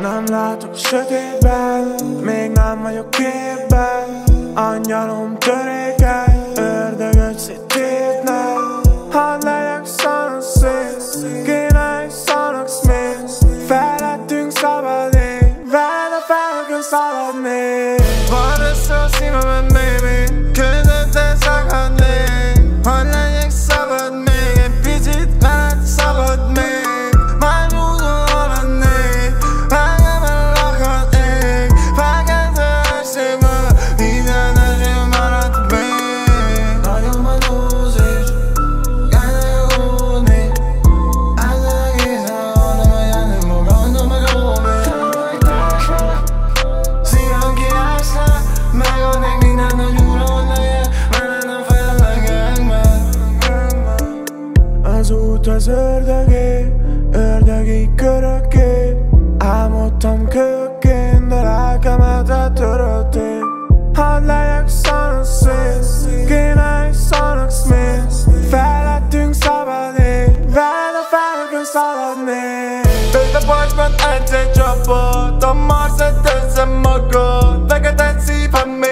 nem látok a sötétben, még nem vagyok képben. Angyalom törékeny, ördögöt széttépne. Hadd legyek szanaszész, kéne is szanaszmész. Felettünk szabad ég, veled a felhőkön szaladni. Van össze a szívemen, baby, közötted szakadnék. Hadd legyek szabad még, egy picit veled szabad még. Már nyújton haladnék, engem lakhatnék. Felkeltő estékből, minden eső maradt még. Nagyon a dózis, kellene hódni. Ez az egészen hallom, hogy ennél magadnak meg óvni. Szívem kiászna, megadnék mindent, hogy úron legyek. Veled a fellegekben. Az út az ördögé, ördögi körökké. Álmodtam kölyökként, de lelkemet törölték. Hadd legyek szanaszész, kéne is szanaszmész. Felettünk szabad ég, veled a felhőkön szaladnék. Tőd a pacsban egy csapat, a Mars össze magad. Fekete szívem